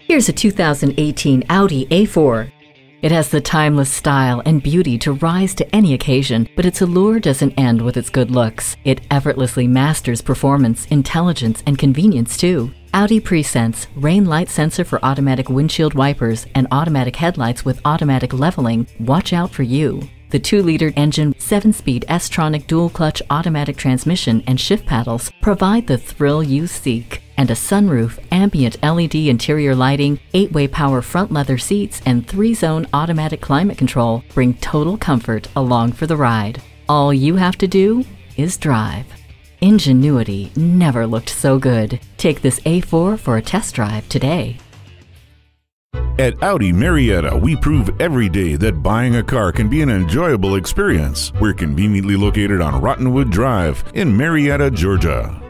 Here's a 2018 Audi A4. It has the timeless style and beauty to rise to any occasion, but its allure doesn't end with its good looks. It effortlessly masters performance, intelligence, and convenience too. Audi Presense, rain light sensor for automatic windshield wipers, and automatic headlights with automatic leveling watch out for you. The 2-liter engine, 7-speed S-tronic dual-clutch automatic transmission and shift paddles provide the thrill you seek. And a sunroof, ambient LED interior lighting, 8-way power front leather seats, and 3-zone automatic climate control bring total comfort along for the ride. All you have to do is drive. Ingenuity never looked so good. Take this A4 for a test drive today. At Audi Marietta, we prove every day that buying a car can be an enjoyable experience. We're conveniently located on Rottenwood Drive in Marietta, Georgia.